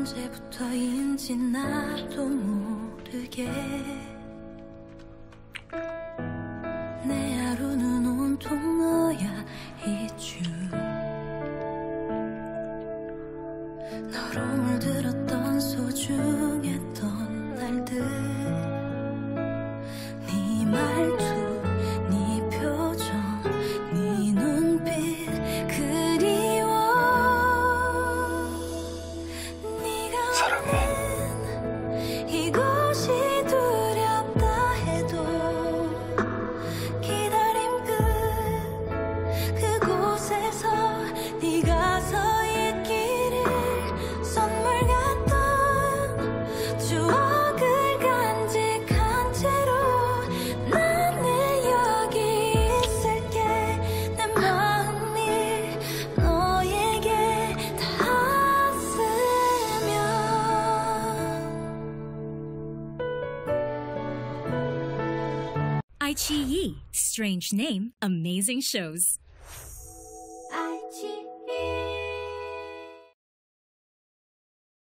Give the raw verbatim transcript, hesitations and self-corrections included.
언제부터인지 나도 모르게 내 하루는 온통 너야 이주 너로 물들었던 소중했던 날들 네 말투 네 표정 네 눈빛 그리워 네가 사랑해 이곳이 두렵다 해도 기다림 끝 그곳에서 네가 서 있기를 선물 같던 추억을 간직한 채로 나는 여기 있을게 내 마음이 너에게 닿았으면 iQIYI. Strange name, amazing shows.